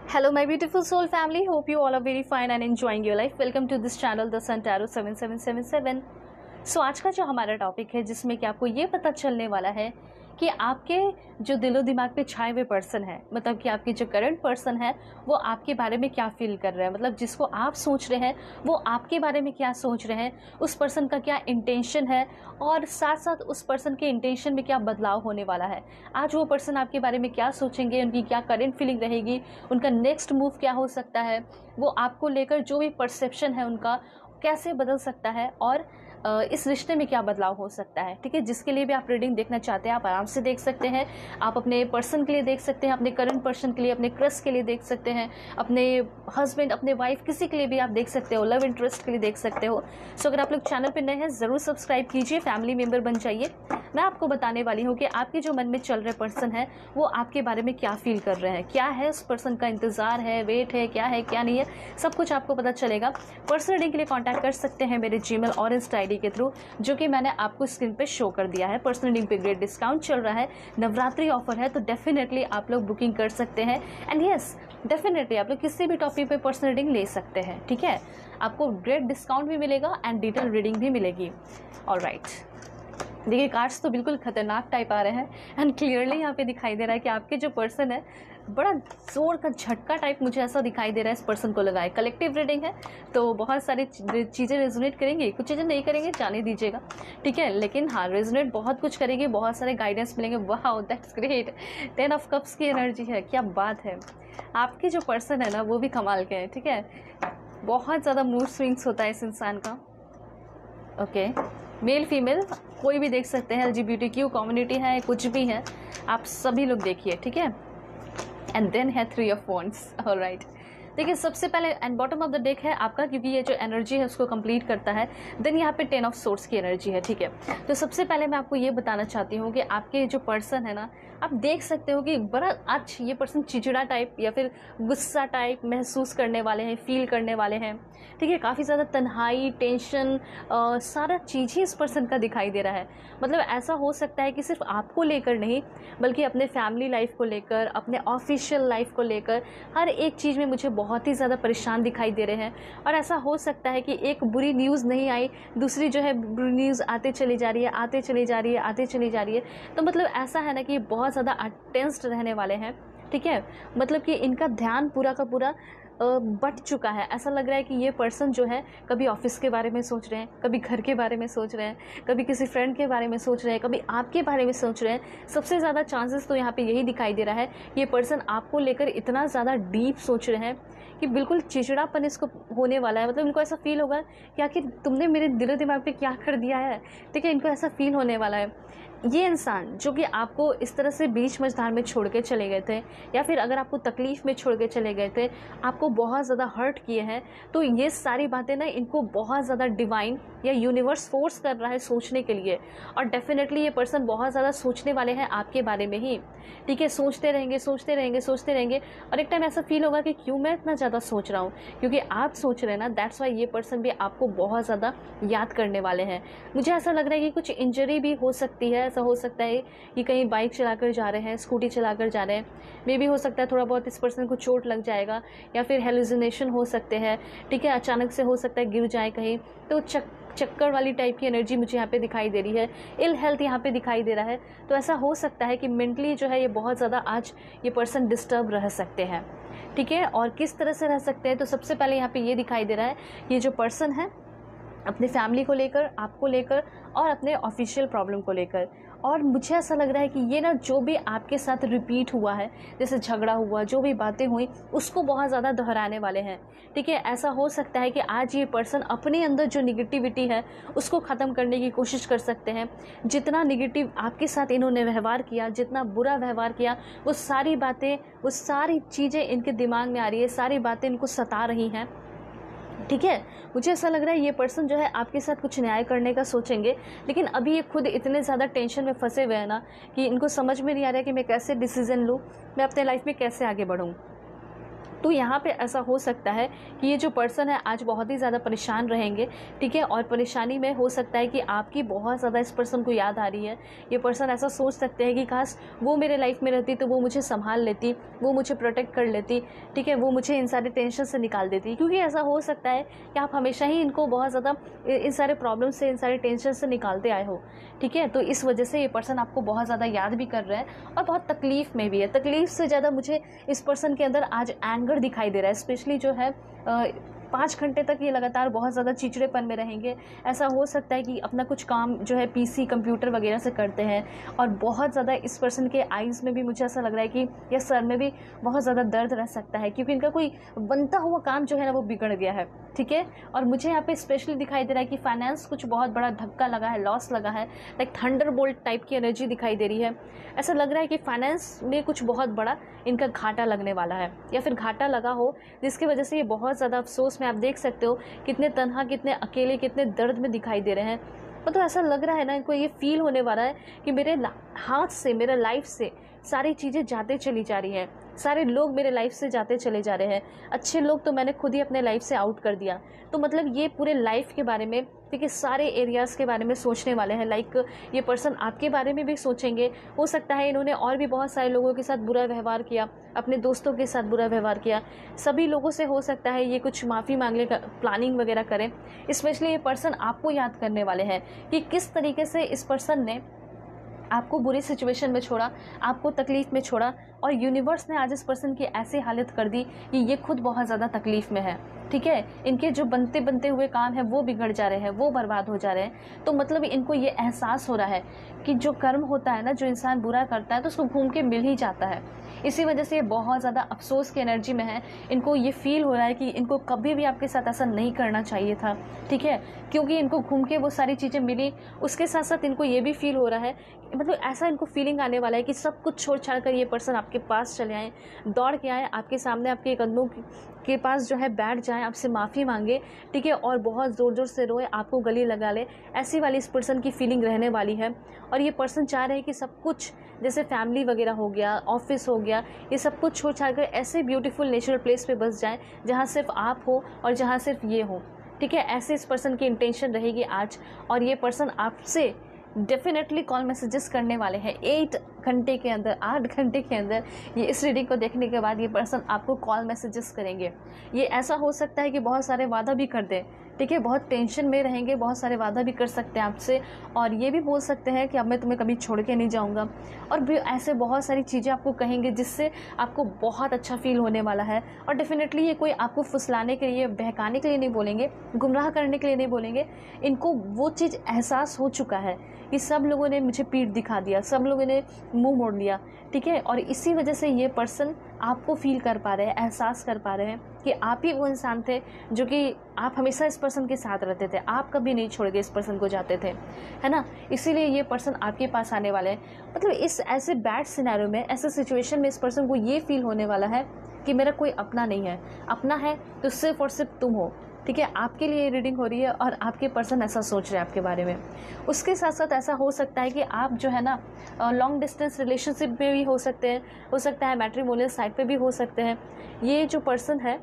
Hello, my beautiful soul family. Hope you all are very fine and enjoying your life. Welcome to this channel, The Sun Tarot 7777. So आज का जो हमारा topic है जिसमें कि आपको ये पता चलने वाला है कि आपके जो दिलो दिमाग पे छाए हुए पर्सन है, मतलब कि आपकी जो करंट पर्सन है वो आपके बारे में क्या फील कर रहा है, मतलब जिसको आप सोच रहे हैं वो आपके बारे में क्या सोच रहे हैं, उस पर्सन का क्या इंटेंशन है और साथ साथ उस पर्सन के इंटेंशन में क्या बदलाव होने वाला है। आज वो पर्सन आपके बारे में क्या सोचेंगे, उनकी क्या करंट फीलिंग रहेगी, उनका नेक्स्ट मूव क्या हो सकता है, वो आपको लेकर जो भी परसेप्शन है उनका कैसे बदल सकता है और इस रिश्ते में क्या बदलाव हो सकता है। ठीक है, जिसके लिए भी आप रीडिंग देखना चाहते हैं आप आराम से देख सकते हैं। आप अपने पर्सन के लिए देख सकते हैं, अपने करंट पर्सन के लिए, अपने क्रश के लिए देख सकते हैं, अपने हस्बैंड, अपने वाइफ, किसी के लिए भी आप देख सकते हो, लव इंटरेस्ट के लिए देख सकते हो। सो अगर आप लोग चैनल पर नए हैं ज़रूर सब्सक्राइब कीजिए, फैमिली मेम्बर बन जाइए। मैं आपको बताने वाली हूँ कि आपके जो मन में चल रहे पर्सन है वो आपके बारे में क्या फील कर रहे हैं, क्या है उस पर्सन का इंतज़ार है, वेट है, क्या नहीं है, सब कुछ आपको पता चलेगा। पर्सनल रीडिंग के लिए कॉन्टैक्ट कर सकते हैं मेरे जीमेल और इंस्टा आईडी के थ्रू, जो कि मैंने आपको स्क्रीन पे शो कर दिया है। पर्सनल रीडिंग पे ग्रेट डिस्काउंट चल रहा है, नवरात्रि ऑफर है, तो डेफिनेटली आप लोग बुकिंग कर सकते हैं। एंड यस, डेफिनेटली आप लोग किसी भी टॉपिक पे पर्सनल रीडिंग ले सकते हैं। ठीक है, आपको ग्रेट डिस्काउंट भी मिलेगा एंड डिटेल रीडिंग भी मिलेगी। ऑलराइट, देखिए कार्ड्स तो बिल्कुल खतरनाक टाइप आ रहे हैं एंड क्लियरली यहाँ पे दिखाई दे रहा है कि आपके जो पर्सन है बड़ा जोर का झटका टाइप मुझे ऐसा दिखाई दे रहा है इस पर्सन को लगा है। कलेक्टिव रीडिंग है तो बहुत सारी चीज़ें रेजोनेट करेंगी, कुछ चीज़ें नहीं करेंगे, जाने दीजिएगा। ठीक है, लेकिन हाँ रेजोनेट बहुत कुछ करेगी, बहुत सारे गाइडेंस मिलेंगे। वाह, दैट्स ग्रेट। 10 ऑफ कप्स की एनर्जी है, क्या बात है। आपके जो पर्सन है ना वो भी कमाल के हैं। ठीक है, बहुत ज़्यादा मूड स्विंग्स होता है इस इंसान का। ओके, मेल फीमेल कोई भी देख सकते हैं, LGBTQ कम्युनिटी है, कुछ भी है, आप सभी लोग देखिए। ठीक है, एंड देन है 3 ऑफ वॉन्ड्स। ऑलराइट, देखिए सबसे पहले and bottom of the deck है आपका, क्योंकि ये जो एनर्जी है उसको कंप्लीट करता है। देन यहाँ पे 10 ऑफ सोर्ड्स की एनर्जी है। ठीक है, तो सबसे पहले मैं आपको ये बताना चाहती हूँ कि आपके जो पर्सन है ना, आप देख सकते हो कि बड़ा आज ये पर्सन चिड़चिड़ा टाइप या फिर गुस्सा टाइप महसूस करने वाले हैं, फील करने वाले हैं। ठीक है, काफ़ी ज़्यादा तन्हाई, टेंशन, सारा चीज़ ही इस पर्सन का दिखाई दे रहा है। मतलब ऐसा हो सकता है कि सिर्फ आपको लेकर नहीं बल्कि अपने फैमिली लाइफ को लेकर, अपने ऑफिशियल लाइफ को लेकर, हर एक चीज़ में मुझे बहुत ही ज़्यादा परेशान दिखाई दे रहे हैं। और ऐसा हो सकता है कि एक बुरी न्यूज़ नहीं आई, दूसरी जो है बुरी न्यूज़ आते चली जा रही है, आते चली जा रही है, आते चली जा रही है। तो मतलब ऐसा है ना कि बहुत ज़्यादा अटेंस्ड रहने वाले हैं। ठीक है, मतलब कि इनका ध्यान पूरा का पूरा बट चुका है। ऐसा लग रहा है कि ये पर्सन जो है कभी ऑफिस के बारे में सोच रहे हैं, कभी घर के बारे में सोच रहे हैं, कभी किसी फ्रेंड के बारे में सोच रहे हैं, कभी आपके बारे में सोच रहे हैं। सबसे ज़्यादा चांसेस तो यहाँ पे यही दिखाई दे रहा है, ये पर्सन आपको लेकर इतना ज़्यादा डीप सोच रहे हैं कि बिल्कुल चिड़चिड़ापन इसको होने वाला है। मतलब इनको ऐसा फील होगा कि आखिर तुमने मेरे दिलो दिमाग पे क्या कर दिया है। ठीक है, इनको ऐसा फील होने वाला है। ये इंसान जो कि आपको इस तरह से बीच मझधार में छोड़ के चले गए थे, या फिर अगर आपको तकलीफ़ में छोड़ के चले गए थे, आपको बहुत ज़्यादा हर्ट किए हैं, तो ये सारी बातें ना इनको बहुत ज़्यादा डिवाइन या यूनिवर्स फोर्स कर रहा है सोचने के लिए। और डेफिनेटली ये पर्सन बहुत ज़्यादा सोचने वाले हैं आपके बारे में ही। ठीक है, सोचते रहेंगे, सोचते रहेंगे, सोचते रहेंगे, और एक टाइम ऐसा फील होगा कि क्यों मैं इतना ज़्यादा सोच रहा हूँ, क्योंकि आप सोच रहे हैं ना, दैट्स वाई ये पर्सन भी आपको बहुत ज़्यादा याद करने वाले हैं। मुझे ऐसा लग रहा है कि कुछ इंजरी भी हो सकती है। ऐसा हो सकता है कि कहीं बाइक चलाकर जा रहे हैं, स्कूटी चलाकर जा रहे हैं, मे भी हो सकता है थोड़ा बहुत इस पर्सन को चोट लग जाएगा, या फिर हेलुसिनेशन हो सकते हैं। ठीक है, अचानक से हो सकता है गिर जाए कहीं, तो चक्कर वाली टाइप की एनर्जी मुझे यहाँ पे दिखाई दे रही है। इल हेल्थ यहाँ पे दिखाई दे रहा है। तो ऐसा हो सकता है कि मेंटली जो है ये बहुत ज़्यादा आज ये पर्सन डिस्टर्ब रह सकते हैं। ठीक है, और किस तरह से रह सकते हैं, तो सबसे पहले यहाँ पे ये दिखाई दे रहा है, ये जो पर्सन है अपने फैमिली को लेकर, आपको लेकर और अपने ऑफिशियल प्रॉब्लम को लेकर। और मुझे ऐसा लग रहा है कि ये ना जो भी आपके साथ रिपीट हुआ है, जैसे झगड़ा हुआ, जो भी बातें हुई, उसको बहुत ज़्यादा दोहराने वाले हैं। ठीक है, ऐसा हो सकता है कि आज ये पर्सन अपने अंदर जो निगेटिविटी है उसको ख़त्म करने की कोशिश कर सकते हैं। जितना निगेटिव आपके साथ इन्होंने व्यवहार किया, जितना बुरा व्यवहार किया, वो सारी बातें, वो सारी चीज़ें इनके दिमाग में आ रही है, सारी बातें इनको सता रही हैं। ठीक है, मुझे ऐसा लग रहा है ये पर्सन जो है आपके साथ कुछ न्याय करने का सोचेंगे, लेकिन अभी ये खुद इतने ज़्यादा टेंशन में फंसे हुए हैं ना कि इनको समझ में नहीं आ रहा है कि मैं कैसे डिसीज़न लूँ, मैं अपने लाइफ में कैसे आगे बढ़ूँ। तो यहाँ पे ऐसा हो सकता है कि ये जो पर्सन है आज बहुत ही ज़्यादा परेशान रहेंगे, ठीक है। और परेशानी में हो सकता है कि आपकी बहुत ज़्यादा इस पर्सन को याद आ रही है। ये पर्सन ऐसा सोच सकते हैं कि काश वो मेरे लाइफ में रहती तो वो मुझे संभाल लेती, वो मुझे प्रोटेक्ट कर लेती, ठीक है, वो मुझे इन सारे टेंशन से निकाल देती। क्योंकि ऐसा हो सकता है कि आप हमेशा ही इनको बहुत ज़्यादा इन सारे प्रॉब्लम से, इन सारे टेंशन से निकालते आए हो, ठीक है। तो इस वजह से ये पर्सन आपको बहुत ज़्यादा याद भी कर रहा है और बहुत तकलीफ़ में भी है। तकलीफ़ से ज़्यादा मुझे इस पर्सन के अंदर आज एंगर दिखाई दे रहा है। स्पेशली जो है 5 घंटे तक ये लगातार बहुत ज़्यादा चिड़चिड़ेपन में रहेंगे। ऐसा हो सकता है कि अपना कुछ काम जो है पीसी, कंप्यूटर वगैरह से करते हैं और बहुत ज़्यादा इस पर्सन के आईज़ में भी मुझे ऐसा लग रहा है कि या सर में भी बहुत ज़्यादा दर्द रह सकता है, क्योंकि इनका कोई बनता हुआ काम जो है ना वो बिगड़ गया है, ठीक है। और मुझे यहाँ पे स्पेशली दिखाई दे रहा है कि फाइनेंस कुछ बहुत बड़ा धक्का लगा है, लॉस लगा है, लाइक थंडरबोल्ट टाइप की एनर्जी दिखाई दे रही है। ऐसा लग रहा है कि फाइनेंस में कुछ बहुत बड़ा इनका घाटा लगने वाला है, या फिर घाटा लगा हो जिसकी वजह से ये बहुत ज़्यादा अफसोस में, आप देख सकते हो कितने तन्हा, कितने अकेले, कितने दर्द में दिखाई दे रहे हैं। तो ऐसा लग रहा है ना, इनको ये फील होने वाला है कि मेरे हाथ से, मेरे लाइफ से सारी चीज़ें जाते चली जा रही हैं, सारे लोग मेरे लाइफ से जाते चले जा रहे हैं, अच्छे लोग तो मैंने खुद ही अपने लाइफ से आउट कर दिया। तो मतलब ये पूरे लाइफ के बारे में, ठीक है, सारे एरियाज़ के बारे में सोचने वाले हैं। लाइक ये पर्सन आपके बारे में भी सोचेंगे। हो सकता है इन्होंने और भी बहुत सारे लोगों के साथ बुरा व्यवहार किया, अपने दोस्तों के साथ बुरा व्यवहार किया, सभी लोगों से हो सकता है ये कुछ माफ़ी मांगने का प्लानिंग वगैरह करें। स्पेशली ये पर्सन आपको याद करने वाले हैं कि किस तरीके से इस पर्सन ने आपको बुरी सिचुएशन में छोड़ा, आपको तकलीफ़ में छोड़ा, और यूनिवर्स ने आज इस पर्सन की ऐसी हालत कर दी कि ये खुद बहुत ज़्यादा तकलीफ़ में है, ठीक है। इनके जो बनते बनते हुए काम हैं वो बिगड़ जा रहे हैं, वो बर्बाद हो जा रहे हैं। तो मतलब इनको ये एहसास हो रहा है कि जो कर्म होता है ना, जो इंसान बुरा करता है तो उसको घूम के मिल ही जाता है। इसी वजह से ये बहुत ज़्यादा अफसोस की एनर्जी में है। इनको ये फील हो रहा है कि इनको कभी भी आपके साथ ऐसा नहीं करना चाहिए था, ठीक है, क्योंकि इनको घूम के वो सारी चीज़ें मिली। उसके साथ साथ इनको ये भी फील हो रहा है, मतलब ऐसा इनको फीलिंग आने वाला है कि सब कुछ छोड़ छाड़ कर ये पर्सन आपके पास चले आए, दौड़ के आए आपके सामने, आपके कदमों के पास जो है बैठ जाए, आपसे माफ़ी मांगे, ठीक है, और बहुत ज़ोर ज़ोर से रोए, आपको गले लगा ले। ऐसी वाली इस पर्सन की फीलिंग रहने वाली है। और ये पर्सन चाह रहे हैं कि सब कुछ, जैसे फैमिली वगैरह हो गया, ऑफिस हो गया, ये सब कुछ छोड़ छाड़ कर ऐसे ब्यूटीफुल नेचुरल प्लेस पे बस जाएं जहाँ सिर्फ आप हो और जहाँ सिर्फ ये हो, ठीक है। ऐसे इस पर्सन की इंटेंशन रहेगी आज। और ये पर्सन आपसे डेफिनेटली कॉल मैसेजेस करने वाले हैं 8 घंटे के अंदर, 8 घंटे के अंदर। ये इस रीडिंग को देखने के बाद ये पर्सन आपको कॉल मैसेजेस करेंगे। ये ऐसा हो सकता है कि बहुत सारे वादा भी कर दें, ठीक है, बहुत टेंशन में रहेंगे, बहुत सारे वादा भी कर सकते हैं आपसे, और ये भी बोल सकते हैं कि अब मैं तुम्हें कभी छोड़ के नहीं जाऊंगा। और भी ऐसे बहुत सारी चीज़ें आपको कहेंगे जिससे आपको बहुत अच्छा फील होने वाला है। और डेफिनेटली ये कोई आपको फुसलाने के लिए, बहकाने के लिए नहीं बोलेंगे, गुमराह करने के लिए नहीं बोलेंगे। इनको वो चीज़ एहसास हो चुका है कि सब लोगों ने मुझे पीठ दिखा दिया, सब लोगों ने मुंह मोड़ लिया, ठीक है। और इसी वजह से ये पर्सन आपको फील कर पा रहे हैं, एहसास कर पा रहे हैं कि आप ही वो इंसान थे जो कि आप हमेशा इस पर्सन के साथ रहते थे, आप कभी नहीं छोड़ के इस पर्सन को जाते थे, है ना। इसीलिए ये पर्सन आपके पास आने वाले हैं। मतलब इस ऐसे बैड सिनेरियो में, ऐसे सिचुएशन में इस पर्सन को ये फील होने वाला है कि मेरा कोई अपना नहीं है, अपना है तो सिर्फ और सिर्फ तुम हो, ठीक है। आपके लिए रीडिंग हो रही है और आपके पर्सन ऐसा सोच रहे हैं आपके बारे में। उसके साथ साथ ऐसा हो सकता है कि आप जो है ना लॉन्ग डिस्टेंस रिलेशनशिप में भी हो सकते हैं, हो सकता है मैट्रिमोनियल साइट पे भी हो सकते हैं। ये जो पर्सन है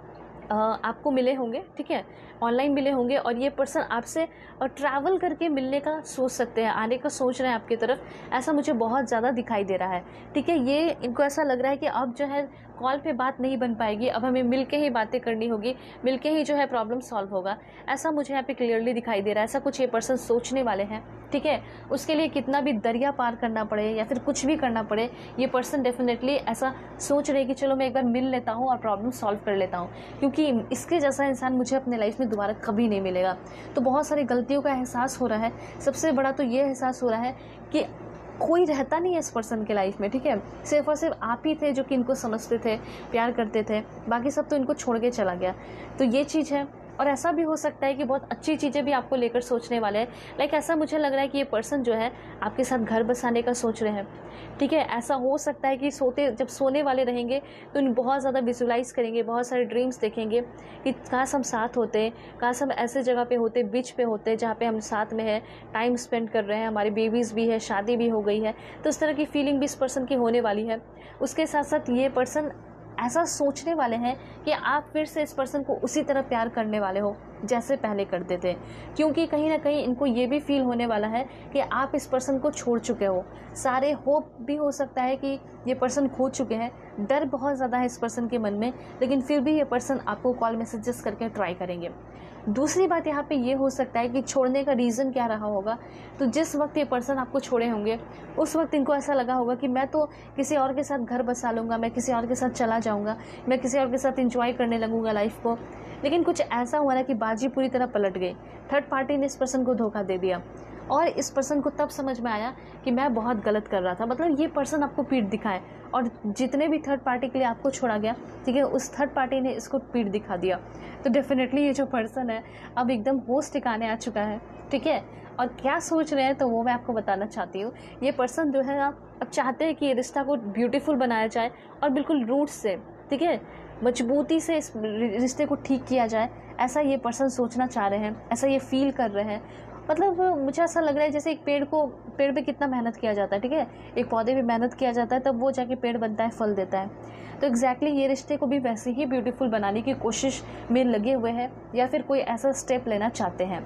आपको मिले होंगे, ठीक है, ऑनलाइन मिले होंगे, और ये पर्सन आपसे ट्रैवल करके मिलने का सोच सकते हैं, आने का सोच रहे हैं आपकी तरफ। ऐसा मुझे बहुत ज़्यादा दिखाई दे रहा है, ठीक है। ये इनको ऐसा लग रहा है कि अब जो है कॉल पे बात नहीं बन पाएगी, अब हमें मिलके ही बातें करनी होगी, मिलके ही जो है प्रॉब्लम सॉल्व होगा। ऐसा मुझे यहाँ पे क्लियरली दिखाई दे रहा है। ऐसा कुछ ये पर्सन सोचने वाले हैं, ठीक है। उसके लिए कितना भी दरिया पार करना पड़े या फिर कुछ भी करना पड़े, ये पर्सन डेफिनेटली ऐसा सोच रहे कि चलो मैं एक बार मिल लेता हूँ और प्रॉब्लम सॉल्व कर लेता हूँ, क्योंकि इसके जैसा इंसान मुझे अपने लाइफ में दोबारा कभी नहीं मिलेगा। तो बहुत सारी गलतियों का एहसास हो रहा है। सबसे बड़ा तो ये एहसास हो रहा है कि कोई रहता नहीं है इस पर्सन के लाइफ में, ठीक है। सिर्फ और सिर्फ आप ही थे जो कि इनको समझते थे, प्यार करते थे, बाकी सब तो इनको छोड़ के चला गया। तो ये चीज़ है। और ऐसा भी हो सकता है कि बहुत अच्छी चीज़ें भी आपको लेकर सोचने वाले हैं। लाइक ऐसा मुझे लग रहा है कि ये पर्सन जो है आपके साथ घर बसाने का सोच रहे हैं, ठीक है। ऐसा हो सकता है कि जब सोने वाले रहेंगे तो बहुत ज़्यादा विजुलाइज करेंगे, बहुत सारे ड्रीम्स देखेंगे कि काश हम साथ होते, काश हम ऐसे जगह पे होते, बीच पे होते जहाँ पे हम साथ में है, टाइम स्पेंड कर रहे हैं, हमारी बेबीज़ भी है, शादी भी हो गई है। तो इस तरह की फीलिंग भी इस पर्सन की होने वाली है। उसके साथ साथ ये पर्सन ऐसा सोचने वाले हैं कि आप फिर से इस पर्सन को उसी तरह प्यार करने वाले हो जैसे पहले करते थे, क्योंकि कहीं ना कहीं इनको ये भी फील होने वाला है कि आप इस पर्सन को छोड़ चुके हो। सारे होप भी हो सकता है कि ये पर्सन खो चुके हैं, डर बहुत ज़्यादा है इस पर्सन के मन में, लेकिन फिर भी ये पर्सन आपको कॉल मैसेजेस करके ट्राई करेंगे। दूसरी बात यहाँ पे ये हो सकता है कि छोड़ने का रीज़न क्या रहा होगा। तो जिस वक्त ये पर्सन आपको छोड़े होंगे उस वक्त इनको ऐसा लगा होगा कि मैं तो किसी और के साथ घर बसा लूँगा, मैं किसी और के साथ चला जाऊँगा, मैं किसी और के साथ इंजॉय करने लगूँगा लाइफ को। लेकिन कुछ ऐसा हुआ ना कि बाजी पूरी तरह पलट गई, थर्ड पार्टी ने इस पर्सन को धोखा दे दिया और इस पर्सन को तब समझ में आया कि मैं बहुत गलत कर रहा था। मतलब ये पर्सन आपको पीठ दिखाए और जितने भी थर्ड पार्टी के लिए आपको छोड़ा गया, ठीक है, उस थर्ड पार्टी ने इसको पीठ दिखा दिया। तो डेफिनेटली ये जो पर्सन है अब एकदम होश ठिकाने आ चुका है, ठीक है। और क्या सोच रहे हैं तो वो मैं आपको बताना चाहती हूँ। ये पर्सन जो है ना अब चाहते हैं कि ये रिश्ता को ब्यूटीफुल बनाया जाए और बिल्कुल रूट से, ठीक है, मजबूती से इस रिश्ते को ठीक किया जाए, ऐसा ये पर्सन सोचना चाह रहे हैं, ऐसा ये फील कर रहे हैं। मतलब मुझे ऐसा लग रहा है जैसे एक पेड़ पे कितना मेहनत किया जाता है, ठीक है, एक पौधे पे मेहनत किया जाता है तब वो जाके पेड़ बनता है, फल देता है। तो एग्जैक्टली ये रिश्ते को भी वैसे ही ब्यूटीफुल बनाने की कोशिश में लगे हुए हैं या फिर कोई ऐसा स्टेप लेना चाहते हैं,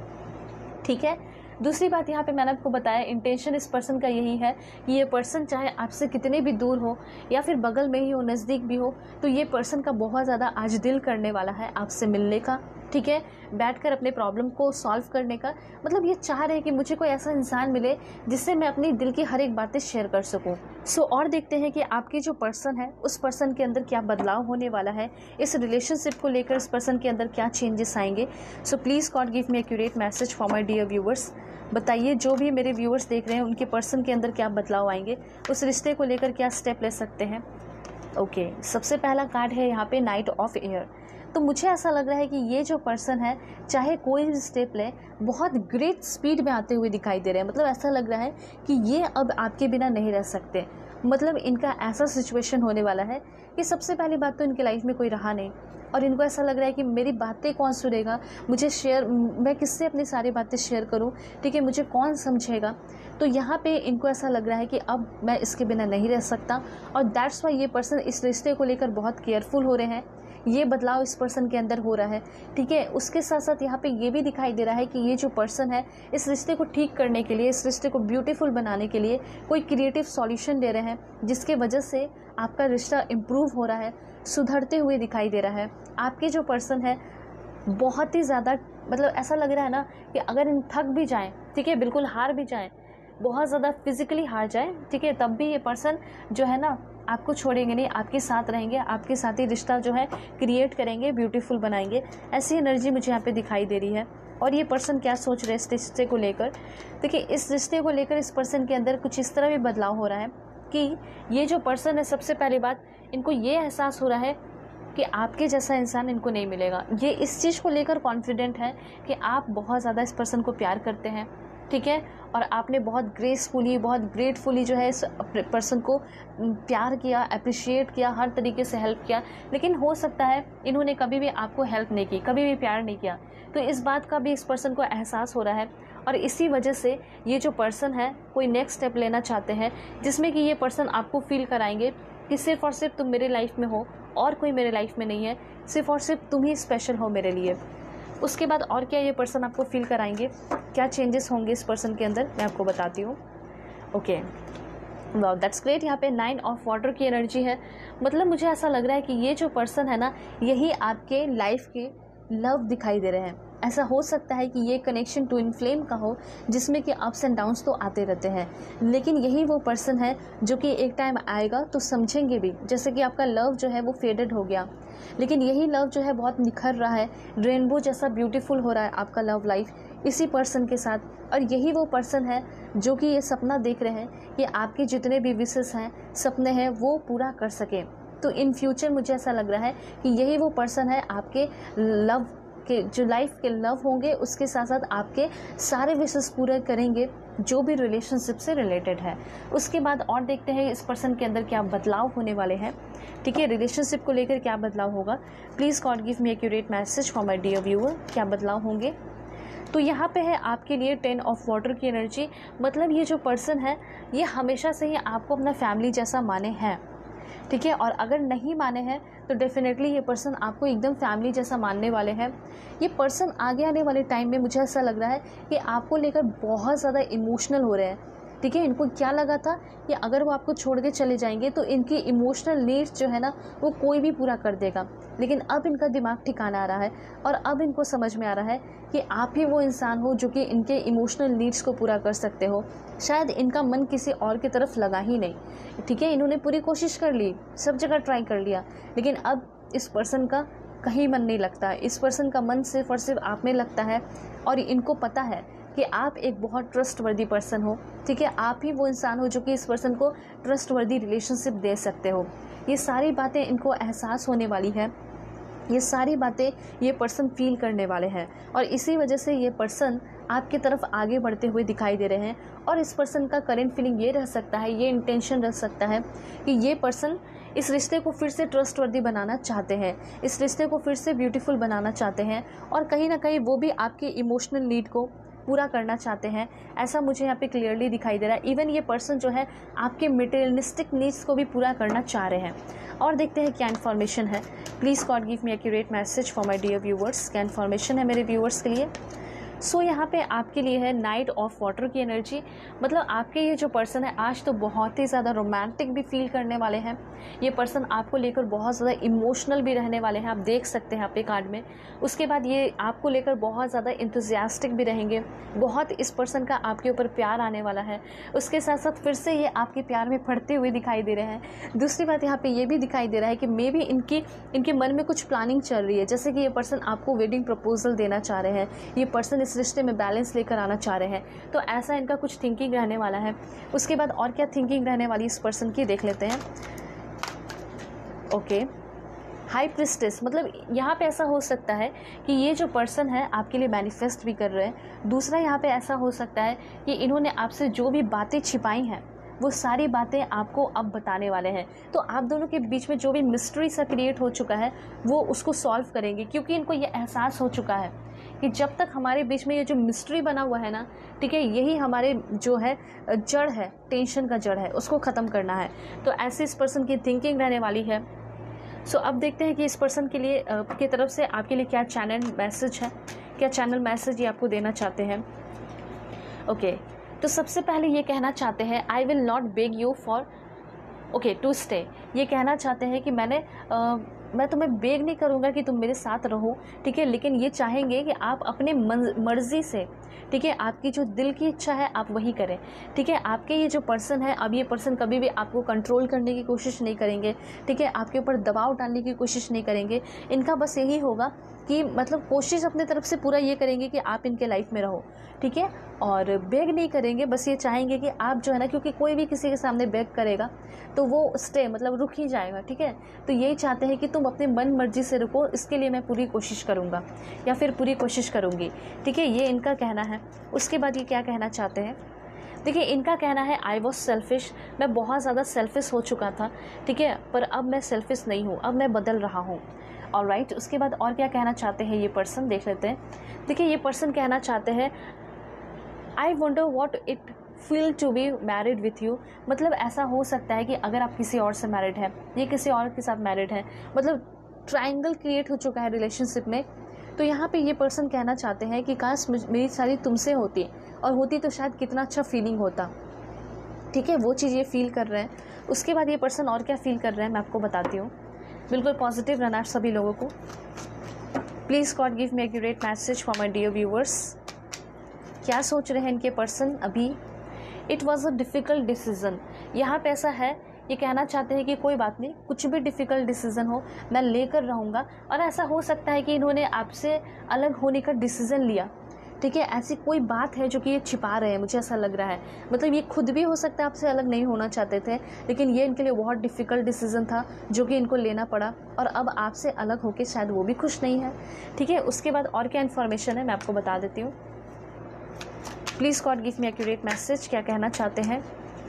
ठीक है। दूसरी बात यहाँ पे मैंने आपको बताया, इंटेंशन इस पर्सन का यही है कि ये पर्सन चाहे आपसे कितने भी दूर हो या फिर बगल में ही हो, नज़दीक भी हो, तो ये पर्सन का बहुत ज़्यादा आज दिल करने वाला है आपसे मिलने का, ठीक है, बैठकर अपने प्रॉब्लम को सॉल्व करने का। मतलब ये चाह रहे हैं कि मुझे कोई ऐसा इंसान मिले जिससे मैं अपनी दिल की हर एक बातें शेयर कर सकूं। सो और देखते हैं कि आपकी जो पर्सन है उस पर्सन के अंदर क्या बदलाव होने वाला है, इस रिलेशनशिप को लेकर इस पर्सन के अंदर क्या चेंजेस आएंगे। So please God give me accurate message for my dear viewers. बताइए जो भी मेरे व्यूवर्स देख रहे हैं उनके पर्सन के अंदर क्या बदलाव आएंगे, उस रिश्ते को लेकर क्या स्टेप ले सकते हैं। ओके, सबसे पहला कार्ड है यहाँ पे नाइट ऑफ एयर। तो मुझे ऐसा लग रहा है कि ये जो पर्सन है चाहे कोई भी स्टेप ले बहुत ग्रेट स्पीड में आते हुए दिखाई दे रहे हैं। मतलब ऐसा लग रहा है कि ये अब आपके बिना नहीं रह सकते। मतलब इनका ऐसा सिचुएशन होने वाला है कि सबसे पहली बात तो इनकी लाइफ में कोई रहा नहीं और इनको ऐसा लग रहा है कि मेरी बातें कौन सुनेगा, मुझे शेयर, मैं किससे अपनी सारी बातें शेयर करूं, ठीक है, मुझे कौन समझेगा। तो यहाँ पे इनको ऐसा लग रहा है कि अब मैं इसके बिना नहीं रह सकता और दैट्स वाई ये पर्सन इस रिश्ते को लेकर बहुत केयरफुल हो रहे हैं। ये बदलाव इस पर्सन के अंदर हो रहा है, ठीक है। उसके साथ साथ यहाँ पे ये भी दिखाई दे रहा है कि ये जो पर्सन है इस रिश्ते को ठीक करने के लिए, इस रिश्ते को ब्यूटीफुल बनाने के लिए कोई क्रिएटिव सॉल्यूशन दे रहे हैं जिसके वजह से आपका रिश्ता इम्प्रूव हो रहा है, सुधरते हुए दिखाई दे रहा है। आपके जो पर्सन है बहुत ही ज़्यादा, मतलब ऐसा लग रहा है ना कि अगर इन थक भी जाएँ, ठीक है, बिल्कुल हार भी जाएँ, बहुत ज़्यादा फिजिकली हार जाए, ठीक है, तब भी ये पर्सन जो है ना आपको छोड़ेंगे नहीं, आपके साथ रहेंगे, आपके साथ ही रिश्ता जो है क्रिएट करेंगे, ब्यूटीफुल बनाएंगे। ऐसी एनर्जी मुझे यहाँ पे दिखाई दे रही है। और ये पर्सन क्या सोच रहे हैं इस रिश्ते को लेकर, देखिए इस रिश्ते को लेकर इस पर्सन के अंदर कुछ इस तरह भी बदलाव हो रहा है कि ये जो पर्सन है, सबसे पहली बात इनको ये एहसास हो रहा है कि आपके जैसा इंसान इनको नहीं मिलेगा। ये इस चीज़ को लेकर कॉन्फिडेंट है कि आप बहुत ज़्यादा इस पर्सन को प्यार करते हैं, ठीक है, और आपने बहुत ग्रेसफुली, बहुत ग्रेटफुली जो है इस पर्सन को प्यार किया, अप्रिशिएट किया, हर तरीके से हेल्प किया। लेकिन हो सकता है इन्होंने कभी भी आपको हेल्प नहीं की, कभी भी प्यार नहीं किया। तो इस बात का भी इस पर्सन को एहसास हो रहा है और इसी वजह से ये जो पर्सन है कोई नेक्स्ट स्टेप लेना चाहते हैं जिसमें कि ये पर्सन आपको फील कराएंगे कि सिर्फ़ और सिर्फ तुम मेरे लाइफ में हो और कोई मेरे लाइफ में नहीं है, सिर्फ और सिर्फ तुम ही स्पेशल हो मेरे लिए। उसके बाद और क्या ये पर्सन आपको फील कराएंगे, क्या चेंजेस होंगे इस पर्सन के अंदर, मैं आपको बताती हूँ। Okay, wow, that's great. यहाँ पे 9 ऑफ वाटर की एनर्जी है। मतलब मुझे ऐसा लग रहा है कि ये जो पर्सन है ना, यही आपके लाइफ के लव दिखाई दे रहे हैं। ऐसा हो सकता है कि ये कनेक्शन ट्विन फ्लेम का हो जिसमें कि अप्स एंड डाउन्स तो आते रहते हैं, लेकिन यही वो पर्सन है जो कि एक टाइम आएगा तो समझेंगे भी। जैसे कि आपका लव जो है वो फेडेड हो गया, लेकिन यही लव जो है बहुत निखर रहा है, रेनबो जैसा ब्यूटीफुल हो रहा है आपका लव लाइफ इसी पर्सन के साथ। और यही वो पर्सन है जो कि ये सपना देख रहे हैं कि आपके जितने भी विशेस हैं, सपने हैं, वो पूरा कर सके। तो इन फ्यूचर मुझे ऐसा लग रहा है कि यही वो पर्सन है आपके लव के, जो लाइफ के लव होंगे, उसके साथ साथ आपके सारे विशेस पूरे करेंगे जो भी रिलेशनशिप से रिलेटेड है। उसके बाद और देखते हैं इस पर्सन के अंदर क्या बदलाव होने वाले हैं, ठीक है, रिलेशनशिप को लेकर क्या बदलाव होगा। Please God give me accurate message for my dear viewer, क्या बदलाव होंगे। तो यहाँ पे है आपके लिए 10 ऑफ वाटर की एनर्जी। मतलब ये जो पर्सन है ये हमेशा से ही आपको अपना फैमिली जैसा माने हैं, ठीक है, और अगर नहीं माने हैं तो डेफिनेटली ये पर्सन आपको एकदम फैमिली जैसा मानने वाले हैं। ये पर्सन आगे आने वाले टाइम में मुझे ऐसा लग रहा है कि आपको लेकर बहुत ज़्यादा इमोशनल हो रहे हैं। ठीक है, इनको क्या लगा था कि अगर वो आपको छोड़ के चले जाएंगे तो इनकी इमोशनल नीड्स जो है ना वो कोई भी पूरा कर देगा, लेकिन अब इनका दिमाग ठिकाना आ रहा है और अब इनको समझ में आ रहा है कि आप ही वो इंसान हो जो कि इनके इमोशनल नीड्स को पूरा कर सकते हो। शायद इनका मन किसी और की तरफ लगा ही नहीं। ठीक है, इन्होंने पूरी कोशिश कर ली, सब जगह ट्राई कर लिया, लेकिन अब इस पर्सन का कहीं मन नहीं लगता। इस पर्सन का मन सिर्फ और सिर्फ आप में लगता है और इनको पता है कि आप एक बहुत ट्रस्टवर्दी पर्सन हो। ठीक है, आप ही वो इंसान हो जो कि इस पर्सन को ट्रस्टवर्दी रिलेशनशिप दे सकते हो। ये सारी बातें इनको एहसास होने वाली है, ये सारी बातें ये पर्सन फील करने वाले हैं और इसी वजह से ये पर्सन आपकी तरफ आगे बढ़ते हुए दिखाई दे रहे हैं। और इस पर्सन का करेंट फीलिंग ये रह सकता है, ये इंटेंशन रह सकता है कि ये पर्सन इस रिश्ते को फिर से ट्रस्टवर्दी बनाना चाहते हैं, इस रिश्ते को फिर से ब्यूटीफुल बनाना चाहते हैं और कहीं ना कहीं वो भी आपके इमोशनल नीड को पूरा करना चाहते हैं। ऐसा मुझे यहाँ पे क्लियरली दिखाई दे रहा है। इवन ये पर्सन जो है आपके मटेरियलिस्टिक नीड्स को भी पूरा करना चाह रहे हैं। और देखते हैं क्या इन्फॉर्मेशन है। Please God give me accurate message for my dear viewers. क्या इन्फॉर्मेशन है मेरे व्यूवर्स के लिए। सो यहाँ पे आपके लिए है नाइट ऑफ वाटर की एनर्जी। मतलब आपके ये जो पर्सन है आज तो बहुत ही ज़्यादा रोमांटिक भी फील करने वाले हैं। ये पर्सन आपको लेकर बहुत ज़्यादा इमोशनल भी रहने वाले हैं, आप देख सकते हैं आपके कार्ड में। उसके बाद ये आपको लेकर बहुत ज़्यादा इंथुजियास्टिक भी रहेंगे, बहुत इस पर्सन का आपके ऊपर प्यार आने वाला है। उसके साथ साथ फिर से ये आपके प्यार में पड़ते हुए दिखाई दे रहे हैं। दूसरी बात यहाँ पे ये भी दिखाई दे रहा है कि मे बी इनके मन में कुछ प्लानिंग चल रही है, जैसे कि ये पर्सन आपको वेडिंग प्रपोजल देना चाह रहे हैं, ये पर्सन इस रिश्ते में बैलेंस लेकर आना चाह रहे हैं। तो ऐसा इनका कुछ थिंकिंग रहने वाला है। उसके बाद और क्या थिंकिंग रहने वाली इस पर्सन की देख लेते हैं। Okay, high priestess. मतलब यहाँ पे ऐसा हो सकता है कि ये जो पर्सन है आपके लिए मैनिफेस्ट भी कर रहे हैं। दूसरा यहाँ पे ऐसा हो सकता है कि इन्होंने आपसे जो भी बातें छिपाई हैं वो सारी बातें आपको अब बताने वाले हैं। तो आप दोनों के बीच में जो भी मिस्ट्री सा क्रिएट हो चुका है वो उसको सॉल्व करेंगे, क्योंकि इनको ये एहसास हो चुका है कि जब तक हमारे बीच में ये जो मिस्ट्री बना हुआ है ना, ठीक है, यही हमारे जो है जड़ है, टेंशन का जड़ है, उसको ख़त्म करना है। तो ऐसे इस पर्सन की थिंकिंग रहने वाली है। सो अब देखते हैं कि इस पर्सन के लिए की तरफ से आपके लिए क्या चैनल मैसेज है, क्या चैनल मैसेज ये आपको देना चाहते हैं। ओके, तो सबसे पहले ये कहना चाहते हैं I will not beg you for to stay. ये कहना चाहते हैं कि मैं तुम्हें बेग नहीं करूँगा कि तुम मेरे साथ रहो, ठीक है, लेकिन ये चाहेंगे कि आप अपने मर्ज़ी से, ठीक है, आपकी जो दिल की इच्छा है आप वही करें। ठीक है, आपके ये जो पर्सन है, अब ये पर्सन कभी भी आपको कंट्रोल करने की कोशिश नहीं करेंगे, ठीक है, आपके ऊपर दबाव डालने की कोशिश नहीं करेंगे। इनका बस यही होगा कि मतलब कोशिश अपने तरफ से पूरा ये करेंगे कि आप इनके लाइफ में रहो, ठीक है, और बेग नहीं करेंगे। बस ये चाहेंगे कि आप जो है ना, क्योंकि कोई भी किसी के सामने बेग करेगा तो वो स्टे मतलब रुक ही जाएगा, ठीक है। तो यही चाहते हैं कि तुम अपने मन मर्जी से रुको, इसके लिए मैं पूरी कोशिश करूँगा या फिर पूरी कोशिश करूँगी, ठीक है, ये इनका कहना है। उसके बाद ये क्या कहना चाहते हैं, देखिए, इनका कहना है आई वॉज सेल्फिश। मैं बहुत ज़्यादा सेल्फिश हो चुका था, ठीक है, पर अब मैं सेल्फिश नहीं हूँ, अब मैं बदल रहा हूँ। ऑलराइट, उसके बाद और क्या कहना चाहते हैं ये पर्सन, देख लेते हैं। देखिए, ये पर्सन कहना चाहते हैं I wonder what it feel to be married with you. मतलब ऐसा हो सकता है कि अगर आप किसी और से मैरिड हैं, ये किसी और के साथ मैरिड हैं, मतलब ट्रायंगल क्रिएट हो चुका है रिलेशनशिप में। तो यहाँ पे ये पर्सन कहना चाहते हैं कि काश मेरी शादी तुमसे होती, और होती तो शायद कितना अच्छा फीलिंग होता, ठीक है, वो चीज़ ये फील कर रहे हैं। उसके बाद ये पर्सन और क्या फील कर रहे हैं मैं आपको बताती हूँ। बिल्कुल पॉजिटिव रहना है सभी लोगों को। Please God give me accurate message for my dear viewers. क्या सोच रहे हैं इनके पर्सन अभी। It was a difficult decision. यहाँ पे ऐसा है, ये कहना चाहते हैं कि कोई बात नहीं, कुछ भी डिफ़िकल्ट डिसीज़न हो मैं लेकर रहूँगा। और ऐसा हो सकता है कि इन्होंने आपसे अलग होने का डिसीज़न लिया, ठीक है, ऐसी कोई बात है जो कि ये छिपा रहे हैं, मुझे ऐसा लग रहा है। मतलब ये खुद भी हो सकता है आपसे अलग नहीं होना चाहते थे, लेकिन ये इनके लिए बहुत डिफ़िकल्ट डिसीज़न था जो कि इनको लेना पड़ा, और अब आपसे अलग होकर शायद वो भी खुश नहीं है, ठीक है। उसके बाद और क्या इन्फॉर्मेशन है मैं आपको बता देती हूँ। Please God give me accurate message, क्या कहना चाहते हैं।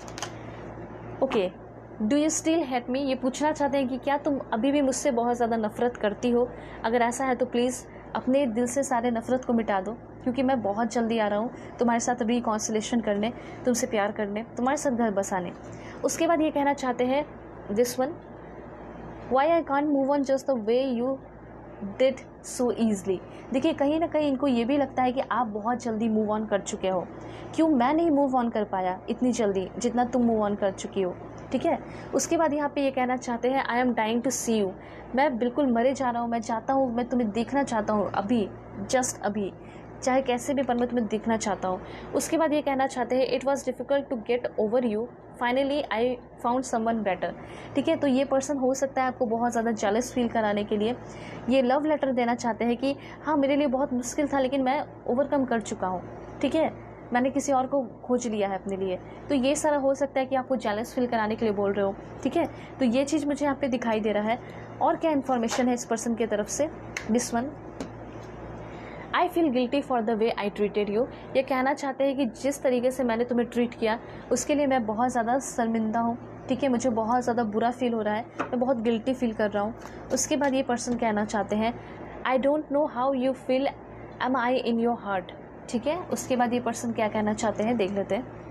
Okay, do you still hate me. ये पूछना चाहते हैं कि क्या तुम अभी भी मुझसे बहुत ज़्यादा नफरत करती हो। अगर ऐसा है तो प्लीज़ अपने दिल से सारे नफ़रत को मिटा दो, क्योंकि मैं बहुत जल्दी आ रहा हूँ तुम्हारे साथ रिकॉन्सिलेशन करने, तुमसे प्यार करने, तुम्हारे साथ घर बसाने। उसके बाद ये कहना चाहते हैं this one, why I can't move on just the way you did so easily. देखिए कहीं ना कहीं इनको ये भी लगता है कि आप बहुत जल्दी मूव ऑन कर चुके हो, क्यों मैं नहीं मूव ऑन कर पाया इतनी जल्दी जितना तुम मूव ऑन कर चुकी हो। ठीक है, उसके बाद यहाँ पे ये कहना चाहते हैं I am dying to see you, मैं बिल्कुल मरे जा रहा हूँ, मैं चाहता हूँ, मैं तुम्हें देखना चाहता हूँ अभी, जस्ट अभी, चाहे कैसे भी पर मैं तुम्हें देखना चाहता हूँ। उसके बाद ये कहना चाहते हैं it was difficult to get over you, finally I found someone better. ठीक है, तो ये पर्सन हो सकता है आपको बहुत ज़्यादा जेलस फील कराने के लिए ये लव लेटर देना चाहते हैं कि हाँ मेरे लिए बहुत मुश्किल था लेकिन मैं ओवरकम कर चुका हूँ। ठीक है, मैंने किसी और को खोज लिया है अपने लिए। तो ये सारा हो सकता है कि आपको जेलस फील कराने के लिए बोल रहे हो। ठीक है, तो ये चीज़ मुझे यहाँ पे दिखाई दे रहा है। और क्या इन्फॉर्मेशन है इस पर्सन की तरफ से, this one, I feel guilty for the way I treated you. ये कहना चाहते हैं कि जिस तरीके से मैंने तुम्हें ट्रीट किया उसके लिए मैं बहुत ज़्यादा शर्मिंदा हूँ। ठीक है, मुझे बहुत ज़्यादा बुरा फील हो रहा है, मैं बहुत गिल्टी फील कर रहा हूँ। उसके बाद ये पर्सन कहना चाहते हैं I don't know how you feel, am I in your heart. ठीक है, उसके बाद ये पर्सन क्या कहना चाहते हैं देख लेते हैं।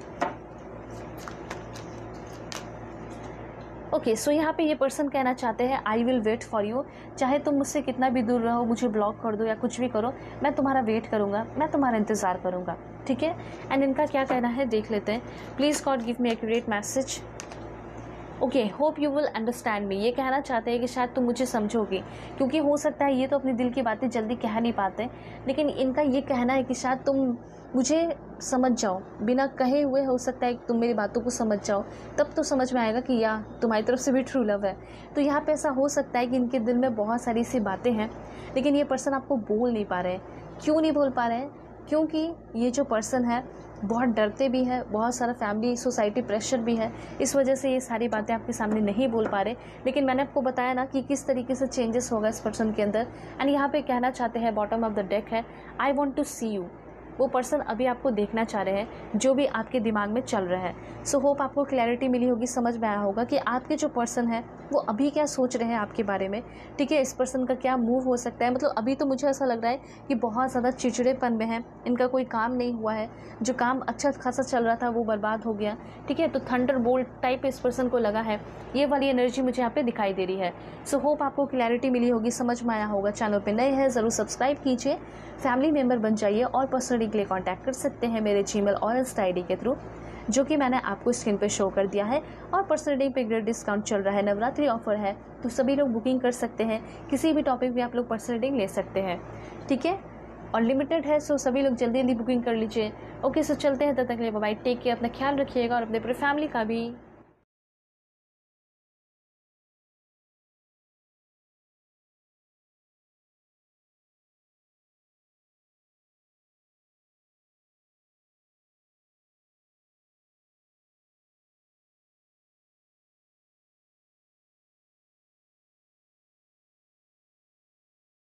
ओके, सो यहाँ पे ये पर्सन कहना चाहते हैं I will wait for you, चाहे तुम मुझसे कितना भी दूर रहो, मुझे ब्लॉक कर दो या कुछ भी करो, मैं तुम्हारा वेट करूँगा, मैं तुम्हारा इंतज़ार करूँगा। ठीक है, एंड इनका क्या कहना है देख लेते हैं। Please God give me accurate message. Okay, hope you will understand me. ये कहना चाहते हैं कि शायद तुम मुझे समझोगे, क्योंकि हो सकता है ये तो अपने दिल की बातें जल्दी कह नहीं पाते, लेकिन इनका ये कहना है कि शायद तुम मुझे समझ जाओ, बिना कहे हुए हो सकता है कि तुम मेरी बातों को समझ जाओ, तब तो समझ में आएगा कि या तुम्हारी तरफ से भी ट्रू लव है। तो यहाँ पे ऐसा हो सकता है कि इनके दिल में बहुत सारी सी बातें हैं, लेकिन ये पर्सन आपको बोल नहीं पा रहे हैं। क्यों नहीं बोल पा रहे हैं? क्योंकि ये जो पर्सन है बहुत डरते भी है, बहुत सारा फैमिली सोसाइटी प्रेशर भी है, इस वजह से ये सारी बातें आपके सामने नहीं बोल पा रहे। लेकिन मैंने आपको बताया ना कि किस तरीके से चेंजेस होगा इस पर्सन के अंदर। एंड यहाँ पे कहना चाहते हैं बॉटम ऑफ द डेक है I want to see you. वो पर्सन अभी आपको देखना चाह रहे हैं जो भी आपके दिमाग में चल रहा है। सो होप आपको क्लैरिटी मिली होगी, समझ में आया होगा कि आपके जो पर्सन है वो अभी क्या सोच रहे हैं आपके बारे में। ठीक है, इस पर्सन का क्या मूव हो सकता है। मतलब अभी तो मुझे ऐसा लग रहा है कि बहुत ज़्यादा चिड़चिड़ेपन में है, इनका कोई काम नहीं हुआ है, जो काम अच्छा खासा चल रहा था वो बर्बाद हो गया। ठीक है, तो थंडर बोल्ट टाइप इस पर्सन को लगा है, ये वाली एनर्जी मुझे यहाँ पे दिखाई दे रही है। सो होप आपको क्लैरिटी मिली होगी, समझ में आया होगा। चैनल पे नए हैं ज़रूर सब्सक्राइब कीजिए, फैमिली मेम्बर बन जाइए और पर्सनल रीडिंग के लिए कॉन्टैक्ट कर सकते हैं मेरे जीमेल और इंस्टा आईडी के थ्रू, जो कि मैंने आपको स्क्रीन पे शो कर दिया है। और पर्सनल रीडिंग पे ग्रेट डिस्काउंट चल रहा है, नवरात्रि ऑफर है, तो सभी लोग बुकिंग कर सकते हैं। किसी भी टॉपिक पे आप लोग पर्सनल रीडिंग ले सकते हैं। ठीक है, और लिमिटेड है, सो सभी लोग जल्दी जल्दी बुकिंग कर लीजिए। ओके, सो चलते हैं, तब तक के लिए बाय बाय, टेक केयर, अपना ख्याल रखिएगा और अपने पूरे फैमिली का भी।